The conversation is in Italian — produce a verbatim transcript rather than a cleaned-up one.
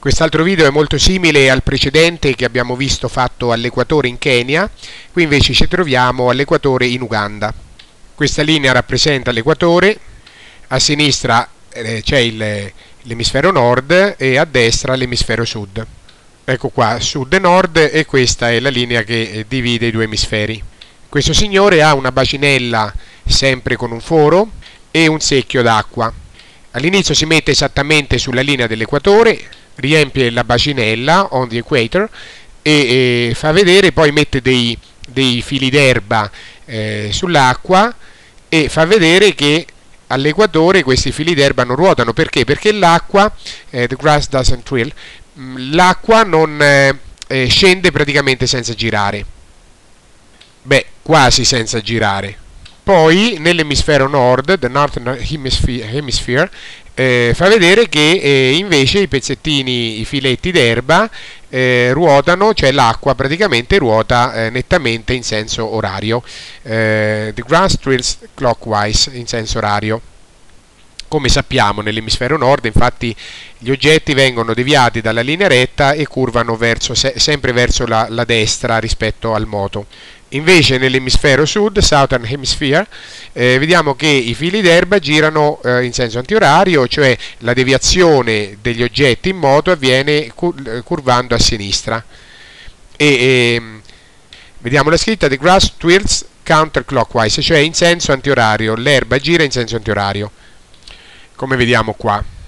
Quest'altro video è molto simile al precedente che abbiamo visto fatto all'equatore in Kenya, qui invece ci troviamo all'equatore in Uganda. Questa linea rappresenta l'equatore, a sinistra eh, c'è l'emisfero nord e a destra l'emisfero sud. Ecco qua, sud e nord, e questa è la linea che eh, divide i due emisferi. Questo signore ha una bacinella sempre con un foro e un secchio d'acqua. All'inizio si mette esattamente sulla linea dell'equatore, riempie la bacinella on the equator e, e fa vedere, poi mette dei, dei fili d'erba eh, sull'acqua e fa vedere che all'equatore questi fili d'erba non ruotano. Perché? Perché l'acqua, eh, the grass doesn't twirl, l'acqua non eh, eh, scende praticamente senza girare, beh, quasi senza girare. Poi nell'emisfero nord, the northern hemisphere, hemisphere eh, fa vedere che eh, invece i pezzettini, i filetti d'erba eh, ruotano, cioè l'acqua praticamente ruota eh, nettamente in senso orario. Eh, the grass twirls clockwise, in senso orario. Come sappiamo, nell'emisfero nord infatti gli oggetti vengono deviati dalla linea retta e curvano verso, se, sempre verso la, la destra rispetto al moto. Invece nell'emisfero sud, Southern Hemisphere, eh, vediamo che i fili d'erba girano eh, in senso antiorario, cioè la deviazione degli oggetti in moto avviene cur curvando a sinistra. E, e, vediamo la scritta: the grass twirls counterclockwise, cioè in senso antiorario, l'erba gira in senso antiorario, come vediamo qua.